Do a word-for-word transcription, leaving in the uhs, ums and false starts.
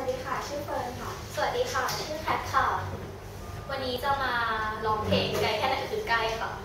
ดีค่ะชื่อเฟิร์นค่ะสวัสดีค่ะชื่อแคทค่ะวันนี้จะมาร้องเพลงไกลแค่ไหนคือใกล้ค่ะ